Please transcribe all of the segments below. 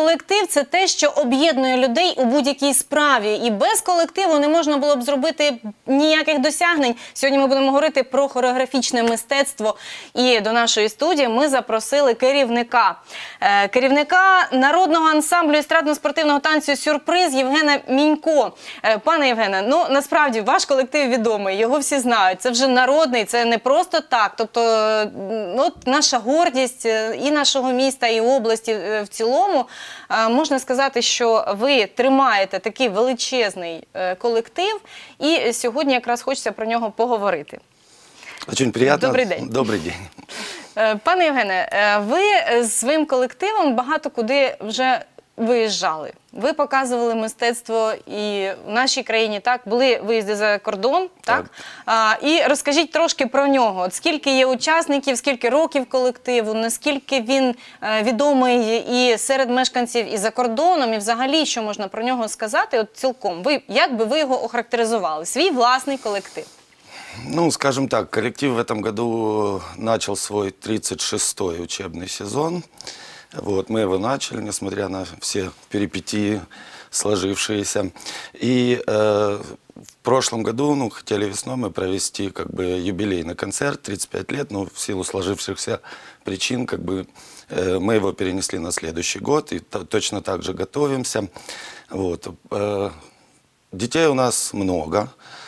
колектив – це те, що об'єднує людей у будь-якій справі. І без колективу не можна було б зробити ніяких досягнень. Сьогодні ми будемо говорити про хореографічне мистецтво. І до нашої студії ми запросили керівника народного ансамблю естрадно-спортивного танцю «Сюрприз» Євгена Мінько. Пане Євгене, ну насправді ваш колектив відомий, його всі знають. Це вже народний, це не просто так. Тобто, от наша гордість і нашого міста, і області в цілому. Можна сказати, що ви тримаєте такий величезний колектив, і сьогодні якраз хочеться про нього поговорити. Дуже приємно. Добрий день. Добрий день. Пане Євгене, ви з своїм колективом багато куди вже виїжджали. Ви показували мистецтво і в нашій країні, так? Були виїзди за кордон, так? І розкажіть трошки про нього. От скільки є учасників, скільки років колективу, наскільки він відомий і серед мешканців, і за кордоном, і взагалі, що можна про нього сказати, от цілком. Як би ви його охарактеризували? Свій власний колектив. Ну, скажем так, коллектив в этом году начал свой 36-й учебный сезон. Вот, мы его начали, несмотря на все перипетии сложившиеся. И в прошлом году, ну, хотели весной мы провести как бы юбилейный концерт, 35 лет, но в силу сложившихся причин, как бы, мы его перенесли на следующий год и точно так же готовимся. Вот. Детей у нас много.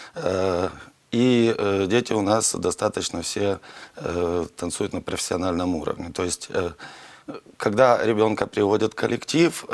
И дети у нас достаточно все танцуют на профессиональном уровне. То есть, когда ребенка приводят в коллектив,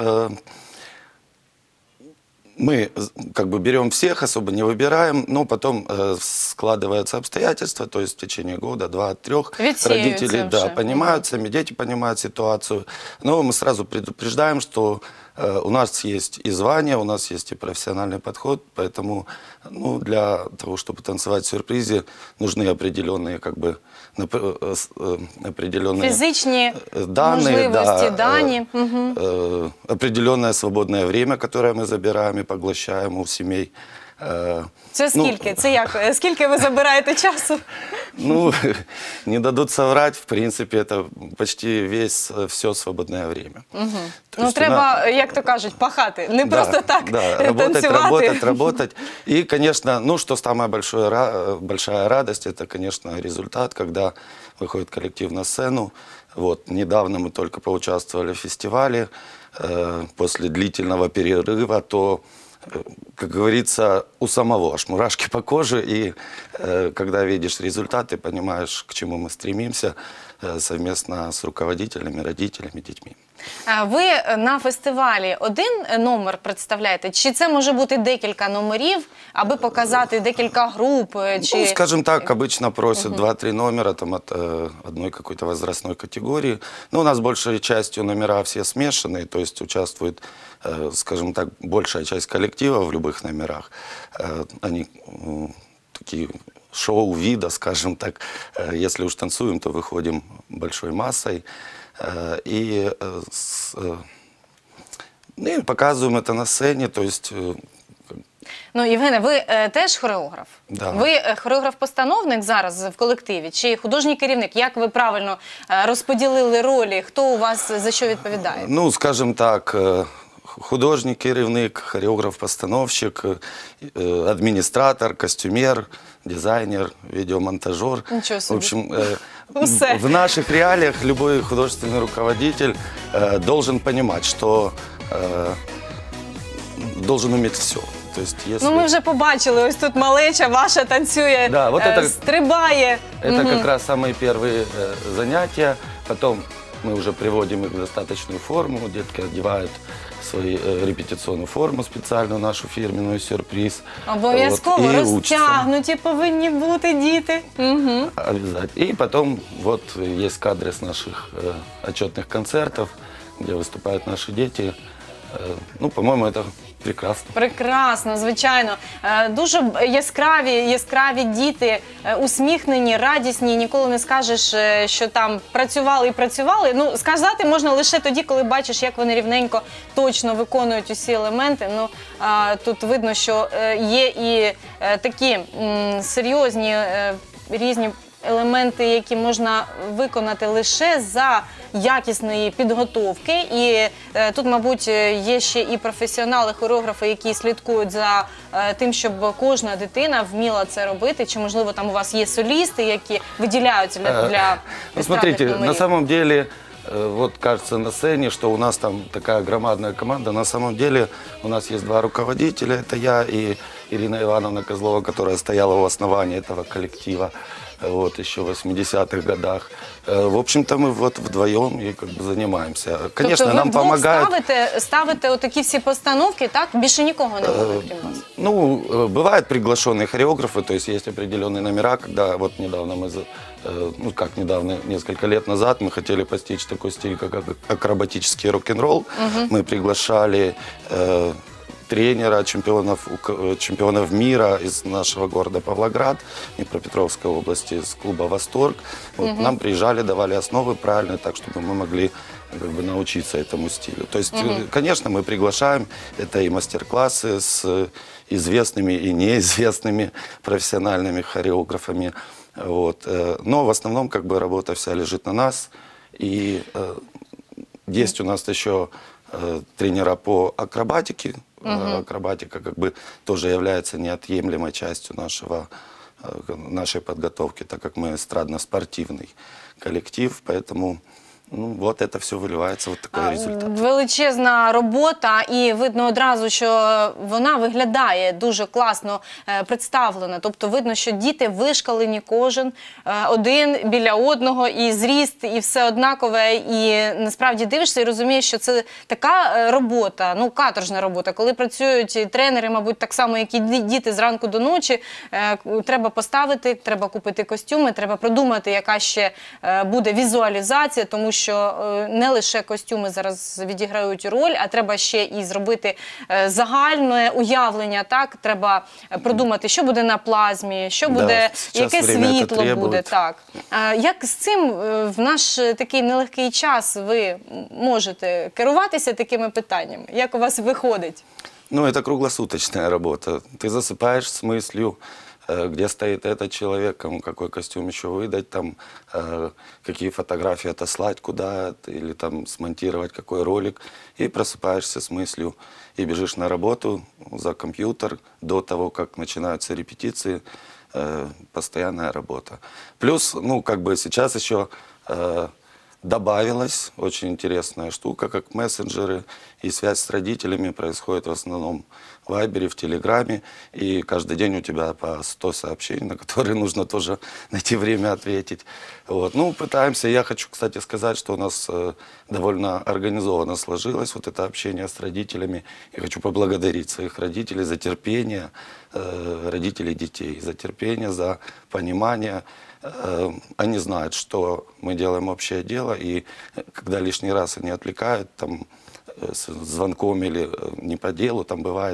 мы как бы берем всех, особо не выбираем, но потом складываются обстоятельства, то есть в течение года, 2-3 родители понимают, сами дети понимают ситуацию. Но мы сразу предупреждаем, что у нас есть и звание, у нас есть и профессиональный подход, поэтому ну, для того, чтобы танцевать в сюрпризе, нужны определенные, как бы, определенные физичные данные, дані. Определенное свободное время, которое мы забираем и поглощаем у семей. Це скільки? Це як? Скільки ви забираєте часу? Ну, не дадут соврать, в принципе, это почти все свободное время. Ну, треба, як то кажуть, пахати, не просто так танцевать. Работать. И, конечно, ну, что самая большая радость, это, конечно, результат, когда выходит коллектив на сцену. Вот, недавно мы только поучаствовали в фестивале, после длительного перерыва, то, как говорится, у самого аж мурашки по коже, и когда видишь результаты, понимаешь, к чему мы стремимся совместно с руководителями, родителями, детьми. Ви на фестивалі один номер представляєте? Чи це може бути декілька номерів, аби показати декілька груп? Чи... Ну, скажем так, обычно просят 2-3 номера там, от одной какой-то возрастной категории. Но у нас большей частью номера все смешанные, то есть участвует, скажем так, большая часть коллектива в любых номерах. Они такие шоу-вида, скажем так. Если уж танцуем, то выходим большой массой. И показываем это на сцене, то есть... Ну, Євгене, ви теж хореограф? Да. Ви хореограф-постановник зараз в колективі, чи художній керівник? Як ви правильно розподілили ролі? Хто у вас за що відповідає? Ну, скажем так, художник, керівник, хореограф-постановщик, администратор, костюмер, дизайнер, видеомонтажер. Ничего себе. В общем, в наших реалиях любой художественный руководитель должен понимать, что должен уметь все. То есть, если... Ну, ми вже побачили, ось тут малеча ваша танцює, да, вот это, стрибає. Это как раз самые первые занятия. Потом мы уже приводим их в достаточную форму. Детки одевают свою репетиционную форму специальную, нашу фирменную «Сюрприз». Обов'язково вот, розтягнуті повинні бути діти. Обязательно. И потом вот есть кадры с наших отчетных концертов, где выступают наши дети. Ну, по-моему, это прекрасно. Прекрасно, звичайно. Дуже яскраві діти, усміхнені, радісні. Ніколи не скажеш, що там працювали і працювали. Ну, сказати можна лише тоді, коли бачиш, як вони рівненько, точно виконують усі елементи. Ну, тут видно, що є і такі серйозні різні елементи, які можна виконати лише за якісної підготовки. І тут, мабуть, є ще і професіонали, хореографи, які слідкують за тим, щоб кожна дитина вміла це робити. Чи, можливо, там у вас є солісти, які виділяються для Ну, естрадних смотрите, номерів? на самом деле, вот кажется на сцене, что у нас там такая громадная команда. На самом деле у нас есть два руководителя. Это я и Ирина Ивановна Козлова, которая стояла у основания этого коллектива вот, еще в 80-х годах. В общем-то, мы вот вдвоем и как бы занимаемся. Конечно, тобто нам ви вдвох помогает... ставите отакі всі постановки, так? Більше нікого не буде, крім вас? Ну, бывают приглашенные хореографы, то есть есть определенные номера, когда вот недавно мы, ну как недавно, несколько лет назад мы хотели постичь такой стиль, как акробатический рок-н-ролл. Мы приглашали тренера, чемпионов мира из нашего города Павлоград, Днепропетровской области, из клуба «Восторг». Вот, нам приезжали, давали основы правильные, так, чтобы мы могли как бы научиться этому стилю. То есть, конечно, мы приглашаем, это и мастер-классы с известными и неизвестными профессиональными хореографами. Вот. Но в основном как бы работа вся лежит на нас. И есть у нас еще тренера по акробатике. Акробатика как бы тоже является неотъемлемой частью нашей подготовки, так как мы эстрадно-спортивный коллектив, поэтому ну, вот это все виливається, вот такий результат. Величезна робота, і видно одразу, що вона виглядає дуже класно представлена. Тобто видно, що діти вишкалені кожен один біля одного, і зріст, і все однакове. І насправді дивишся і розумієш, що це така робота, ну каторжна робота. Коли працюють тренери, мабуть, так само, як і діти зранку до ночі, треба поставити, треба купити костюми, треба продумати, яка ще буде візуалізація, тому що не лише костюми зараз відіграють роль, а треба ще і зробити загальне уявлення, так? Треба продумати, що буде на плазмі, що буде, яке світло буде, так. Як з цим в наш такий нелегкий час ви можете керуватися такими питаннями? Як у вас виходить? Ну, это круглосуточная работа. Ты засыпаешь с мыслью, где стоит этот человек, кому какой костюм еще выдать, там, какие фотографии отослать куда, или там смонтировать какой ролик, и просыпаешься с мыслью, и бежишь на работу за компьютер до того, как начинаются репетиции, постоянная работа. Плюс, ну, как бы сейчас еще добавилась очень интересная штука, как мессенджеры, и связь с родителями происходит в основном в Вайбере, в Телеграме, и каждый день у тебя по 100 сообщений, на которые нужно тоже найти время ответить. Вот. Ну, пытаемся. Я хочу, кстати, сказать, что у нас довольно организованно сложилось вот это общение с родителями. Я хочу поблагодарить своих родителей за терпение, родителей детей, за терпение, за понимание. Они знают, что мы делаем общее дело, и когда лишний раз они отвлекают, там, с звонком или не по делу, там бывает,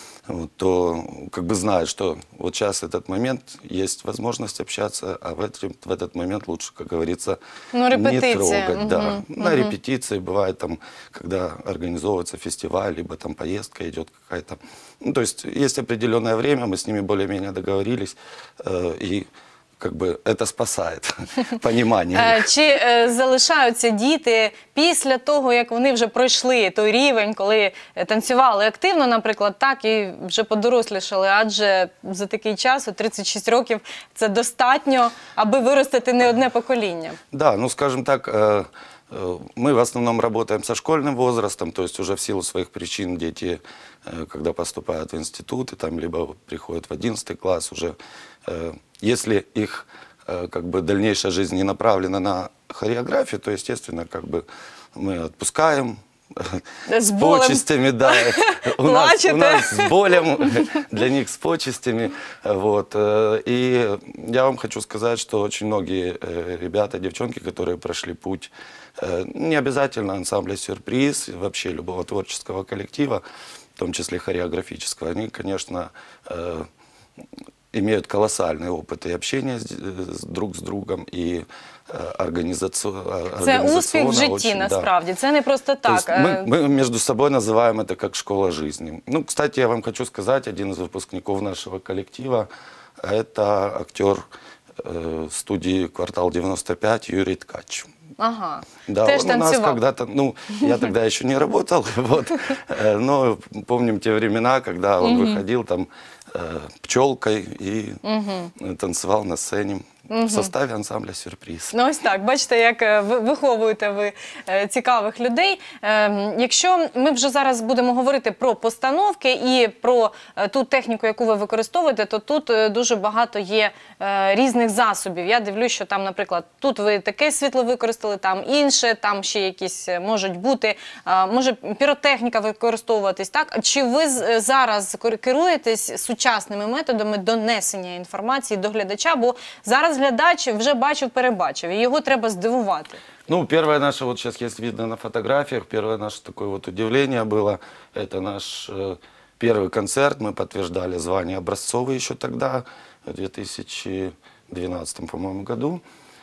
то как бы знают, что вот сейчас этот момент, есть возможность общаться, а в этот момент лучше, как говорится, не трогать. Да. На репетиции бывает, там, когда организовывается фестиваль, либо там поездка идет какая-то. Ну, то есть есть определенное время, мы с ними более-менее договорились, и как бы это спасает понимание. Чи залишаються діти після того, як вони вже пройшли той рівень, коли танцювали активно, наприклад, так, і вже подорослішали, адже за такий час, у 36 років, це достатньо, аби виростити не одне покоління? Да, ну скажем так, мы в основном работаем со школьным возрастом, то есть уже в силу своих причин дети, когда поступают в институты, там, либо приходят в 11 класс, уже если их как бы дальнейшая жизнь не направлена на хореографию, то, естественно, как бы мы отпускаем с почестями, да, у нас с болем, для них с почестями, вот, и я вам хочу сказать, что очень многие ребята, девчонки, которые прошли путь, не обязательно ансамбля «Сюрприз», вообще любого творческого коллектива, в том числе хореографического, они, конечно, имеют колоссальный опыт и общения друг с другом, и организационно. Це успіх в житті, насправді, це не просто так. Мы между собой называем это как школа жизни. Ну, кстати, я вам хочу сказать, один из выпускников нашего коллектива, это актер студии «Квартал 95» Юрий Ткач. Ага, Да, теж он у нас танцював. когда-то, ну, я тогда еще не работал, вот, но помним те времена, когда он выходил там пчелкой и танцевал на сцене в составе ансамбля «Сюрприз». Ну ось так, бачите, як виховуєте ви цікавих людей. Якщо ми вже зараз будемо говорити про постановки і про ту техніку, яку ви використовуєте, то тут дуже багато є різних засобів. Я дивлюсь, що там, наприклад, тут ви таке світло використали, там інше, там ще якісь можуть бути, може піротехніка використовуватись, так? Чи ви зараз керуєтесь сучасними методами донесення інформації до глядача, бо зараз глядач вже бачив-перебачив, і його треба здивувати. Ну, первое наше, вот сейчас есть видно на фотографиях, первое наше такое вот удивление было, это наш первый концерт, мы подтверждали звание образцовый еще тогда, в 2012, по-моему, году.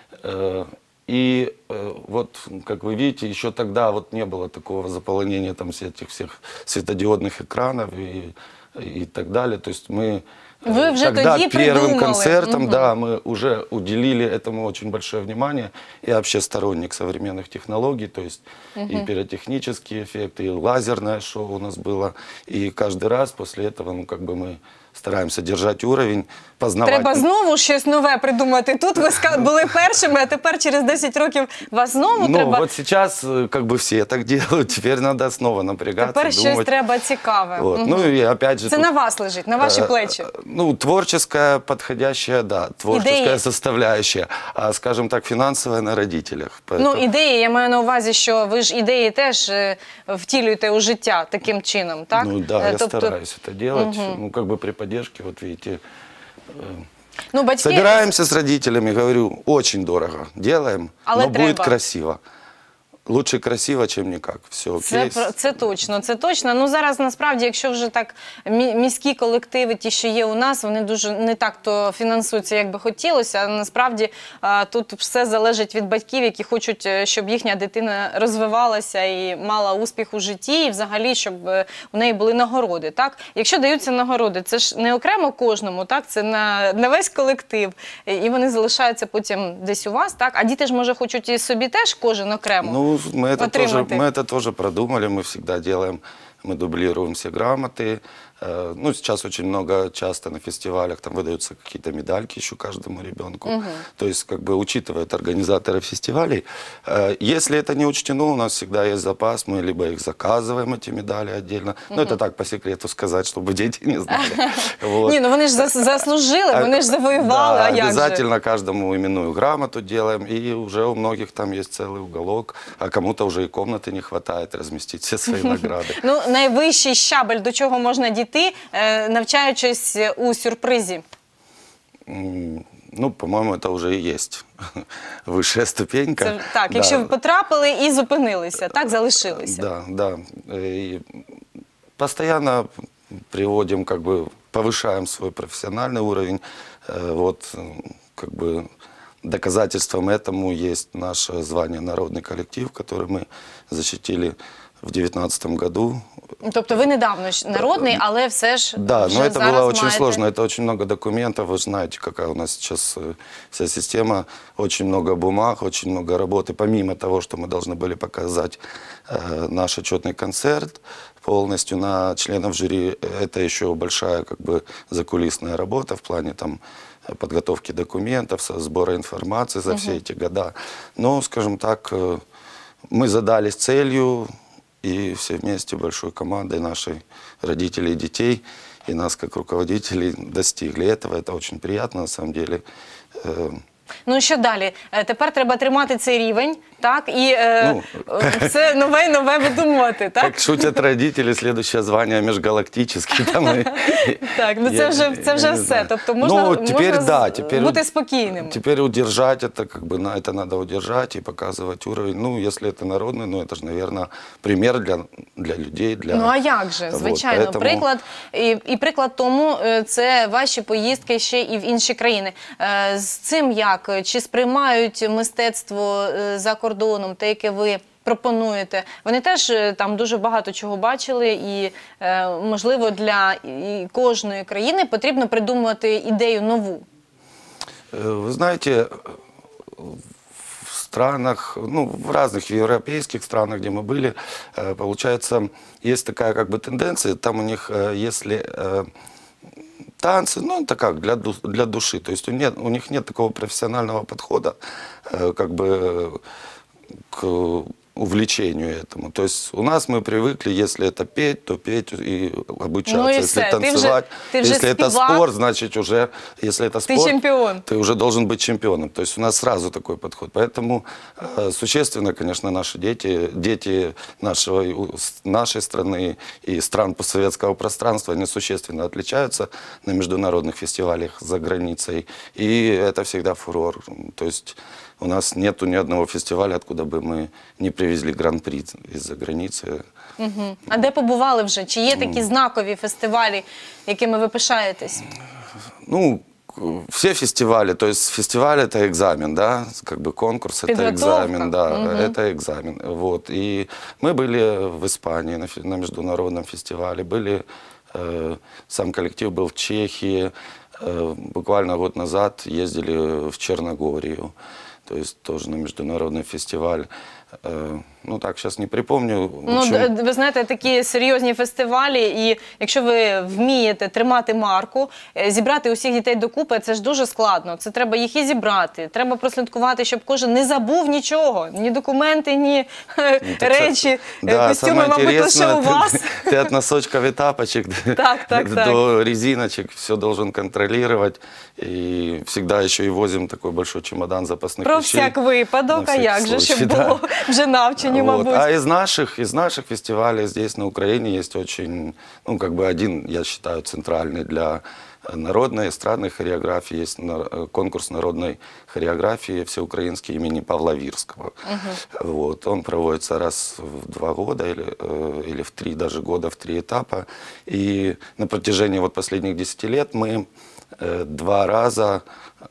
И вот, как вы видите, еще тогда вот не было такого заполонения там этих всех светодиодных экранов и так далее. То есть мы Вы уже тогда тоді первым придумали. концертом, да, мы уже уделили этому очень большое внимание. Я вообще сторонник современных технологий, то есть и пиротехнические эффекты, и лазерное шоу у нас было. И каждый раз после этого, ну, как бы мы стараемся держать уровень, познавать. Треба знову щось нове придумати. Тут ви були першими, а тепер через 10 років вас знову Ну, треба... вот сейчас как бы все так делают, теперь надо снова напрягаться, Тепер щось думать. треба цікаве. Вот. Ну и опять же... Це тут, на вас лежить, на ваші плечі. Ну, творческая, подходящая, да, творческая Идеи. составляющая, а, скажем так, финансовая на родителях. Ну, ідеї, я маю на увазі, що ви ж ідеї теж втілюєте у життя таким чином, так? Ну да, я Тобто, стараюсь это делать, ну, как бы при поддержке, вот видите, ну, батьки... собираемся с родителями, говорю, очень дорого, делаем, Але но будет треба. красиво. Лучше красиво, чем никак. Все окей. Це точно, це точно. Ну зараз насправді, якщо вже так міські колективи, ті, що є у нас, вони дуже не так то фінансуються, як би хотілося. А насправді тут все залежить від батьків, які хочуть, щоб їхня дитина розвивалася і мала успіх у житті, і взагалі, щоб у неї були нагороди. Так? Якщо даються нагороди, це ж не окремо кожному, так? Це на весь колектив. І вони залишаються потім десь у вас, так? А діти ж, може, хочуть і собі теж кожен окремо. Ну, мы отримати. это тоже продумали, мы всегда делаем, мы дублируем все грамоты. Ну, сейчас очень много, часто на фестивалях там выдаются какие-то медальки еще каждому ребенку. То есть, как бы учитывают организаторы фестивалей. Если это не учтено, у нас всегда есть запас, мы либо их заказываем, эти медали отдельно. Ну, это так, по секрету сказать, чтобы дети не знали. Вот. Ні, ну вони ж заслужили, вони ж завоювали, Да, а як же? обязательно каждому именную грамоту делаем, и уже у многих там есть целый уголок, а кому-то уже и комнаты не хватает разместить все свои награды. Ну, найвищий щабель, до чого можна дійти, навчаючись у сюрпризі. Ну, по-моему, это уже и есть высшая ступенька. Це, так, Да. якщо ви потрапили і зупинилися, так, залишилися. Да, да. И постоянно приводим, как бы повышаем свой профессиональный уровень. Вот, как бы доказательством этому есть наше звание «Народный коллектив», которое мы защитили в 2019 году. Тобто ви недавно ж народний, але все ж Да, вже но это зараз было очень маєте... сложно, это очень много документов, вы знаете, какая у нас сейчас вся система, очень много бумаг, очень много работы, помимо того, что мы должны были показать наш отчетный концерт полностью на членов жюри, это еще большая как бы закулисная работа в плане там подготовки документов, сбора информации за все эти года. Но, скажем так, мы задались целью, и все вместе большой командой нашей родителей и детей, и нас как руководителей достигли этого. Это очень приятно, на самом деле. Ну, що далі? Тепер треба тримати цей рівень, так? І все нове і нове видумувати, так? Как шутят родители, следующее звание межгалактический. Так, ну це вже все. Тобто можна бути спокійним. Теперь удержать это, как бы, это надо удержать и показывать уровень. Ну, если это народный, ну, это же, наверное, пример для людей. Для... Ну, а як же? Звичайно. Вот, поэтому... Приклад, і приклад тому це ваші поїздки ще і в інші країни. З цим як? Чи сприймають мистецтво за кордоном, те, яке ви пропонуєте? Вони теж там дуже багато чого бачили і, можливо, для кожної країни потрібно придумувати ідею нову. Вы знаете, в странах, ну, в разных европейских странах, где мы были, получается, есть такая как бы тенденция, там у них, если танцы, ну, это как, для души, то есть у них нет такого профессионального подхода, как бы, к увлечению этому. То есть у нас мы привыкли, если это петь, то петь и обучаться. Ну и если все. танцевать, Ты вже если это співак. спорт, значит уже, если это Ты спорт, чемпион. ты уже должен быть чемпионом. То есть у нас сразу такой подход. Поэтому существенно, конечно, наши дети нашей страны и стран постсоветского пространства, они существенно отличаются на международных фестивалях за границей. И это всегда фурор. То есть у нас нету ни одного фестиваля, откуда бы мы не привезли гран-при из-за границы. А де побували вже? Чи є такі знакові фестивалі, якими ви пишаєтесь? Ну, все фестивали, то есть фестиваль это экзамен, да, как бы конкурс это Подготовка. экзамен, да, это экзамен. Вот. И мы были в Испании на международном фестивале, сам коллектив был в Чехии, буквально год назад ездили в Черногорию, то есть тоже на международный фестиваль. Ну так, зараз не припомню. Ну, ви знаєте, такі серйозні фестивалі, і якщо ви вмієте тримати марку, зібрати усіх дітей докупи, це ж дуже складно. Це треба їх і зібрати, треба прослідкувати, щоб кожен не забув нічого, ні документи, ні речі, костюми, мабуть, лише у вас. Ты от носочков и тапочек до резиночек все должен контролировать. И всегда еще и возим такой большой чемодан запасных Про вещей. всяк випадок, а як же, щоб було вже навчені, Вот. мабуть. А из наших фестивалей здесь на Украине есть очень, ну, как бы один, я считаю, центральный для народной, эстрадной хореографии. Есть конкурс народной хореографии всеукраинский имени Павла Вирского. Вот. Он проводится раз в 2 года или в 3 даже года, в 3 этапа. И на протяжении вот последних 10 лет мы 2 раза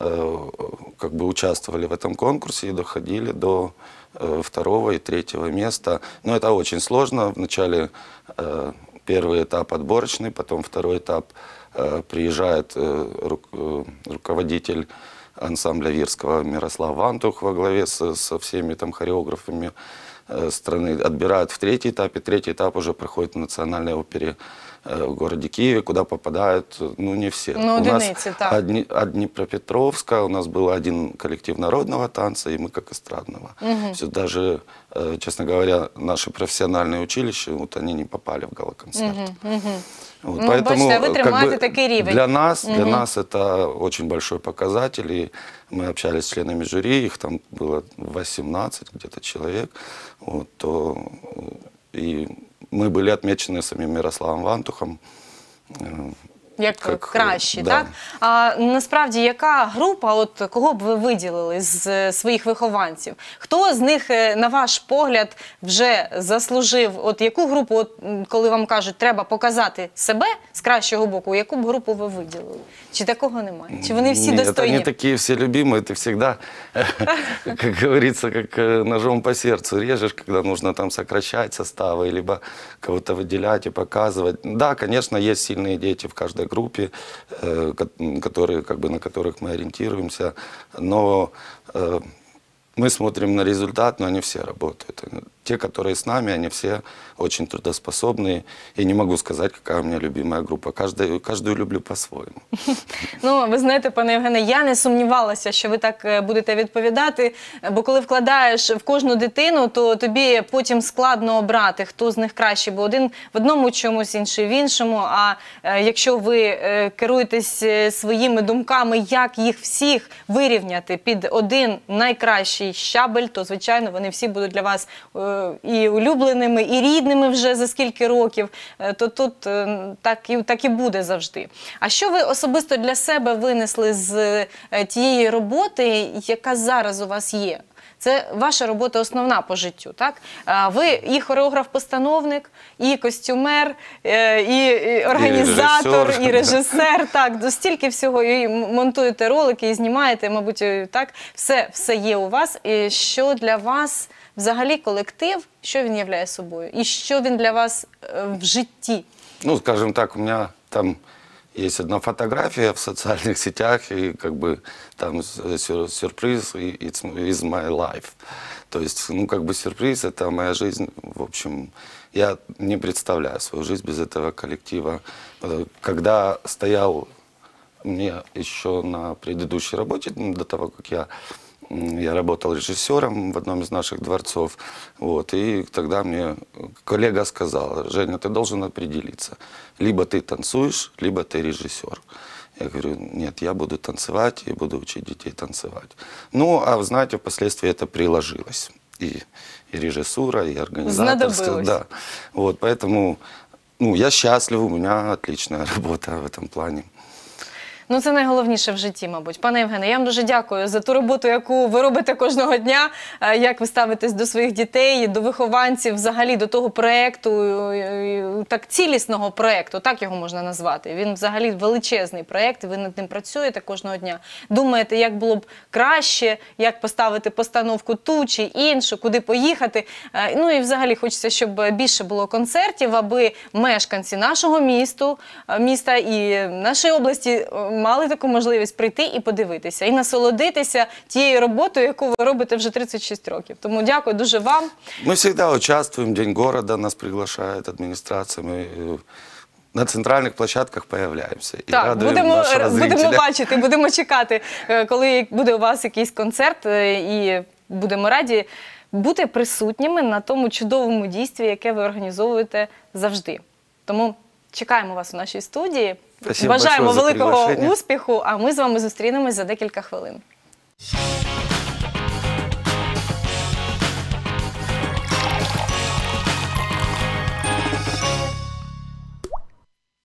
как бы участвовали в этом конкурсе и доходили до 2 и 3 места. Но это очень сложно. Вначале первый этап отборочный, потом 2 этап приезжает руководитель ансамбля Вирского Мирослав Вантух во главе со всеми там хореографами страны. Отбирают в 3 этап, и 3 этап уже проходит в национальной опере в городе Киеве, куда попадают, ну, не все. Ну, у нас единицы, так. от Днепропетровска у нас был один коллектив народного танца, и мы как эстрадного. Все, даже, честно говоря, наши профессиональные училища, вот они не попали в гала-концерт. Вот, Ну, поэтому, бачите, ви как тримаєте бы, такий рівень. для нас это очень большой показатель, и мы общались с членами жюри, их там было 18 где-то человек, вот, и мы были отмечены самим Мирославом Вантухом. Як кращі, да. так? А насправді, яка група, от кого б ви виділили з своїх вихованців? Хто з них, на ваш погляд, вже заслужив, от яку групу, от, коли вам кажуть, треба показати себе з кращого боку, яку б групу ви виділили? Чи такого немає? Чи вони всі Нет, достойні? они такие все любимые, ты всегда, как говорится, как ножом по сердцу режешь, когда нужно там сокращать составы, либо кого-то выделять и показывать. Да, конечно, есть сильные дети в каждой группе, которые, как бы, на которых мы ориентируемся, но мы смотрим на результат, но они все работают. Те, которые с нами, они все очень трудоспособные. И не могу сказать, какая у меня любимая группа. Каждую люблю по-своєму. Ну, ви знаєте, пане Євгене, я не сумнівалася, що ви так будете відповідати, бо коли вкладаєш в кожну дитину, то тобі потім складно обрати, хто з них кращий, бо один в одному чомусь, інший в іншому, а якщо ви керуєтесь своїми думками, як їх всіх вирівняти під один найкращий щабель, то, звичайно, вони всі будуть для вас і улюбленими, і рідними вже за скільки років, то тут так і буде завжди. А що ви особисто для себе винесли з тієї роботи, яка зараз у вас є? Це ваша робота основна по життю, так? Ви і хореограф-постановник, і костюмер, і організатор, і режисер, так, стільки всього, і монтуєте ролики, і знімаєте, мабуть, так, все є у вас. І що для вас взагалі колектив, що він являє собою? І що він для вас в житті? Ну, скажем так, у меня там есть одна фотография в социальных сетях, и как бы там сюрприз «It's my life». То есть, ну, как бы сюрприз – это моя жизнь. В общем, я не представляю свою жизнь без этого коллектива. Когда стоял мне еще на предыдущей работе, до того, как я работал режиссером в одном из наших дворцов, вот, и тогда мне коллега сказал: Женя, ты должен определиться, либо ты танцуешь, либо ты режиссер. Я говорю: нет, я буду танцевать и буду учить детей танцевать. Ну, а вы знаете, впоследствии это приложилось. И режиссура, и организаторство. Да. Вот, поэтому ну, я счастлив, у меня отличная работа в этом плане. Ну, це найголовніше в житті, мабуть. Пане Євгене, я вам дуже дякую за ту роботу, яку ви робите кожного дня, як ви ставитесь до своїх дітей, до вихованців, взагалі до того проєкту, так цілісного проєкту, так його можна назвати. Він взагалі величезний проєкт, ви над ним працюєте кожного дня. Думаєте, як було б краще, як поставити постановку ту чи іншу, куди поїхати. Ну і взагалі хочеться, щоб більше було концертів, аби мешканці нашого міста і нашої області мали таку можливість прийти і подивитися, і насолодитися тією роботою, яку ви робите вже 36 років. Тому дякую дуже вам. Ми завжди участвуємо, День города нас приглашає адміністрація, ми на центральних площадках появляємося. І так, будемо бачити, будемо чекати, коли буде у вас якийсь концерт, і будемо раді бути присутніми на тому чудовому дійстві, яке ви організовуєте завжди. Тому чекаємо вас у нашій студії. Спасибо Бажаємо большое за великого приглашення. успіху, а ми з вами зустрінемось за декілька хвилин.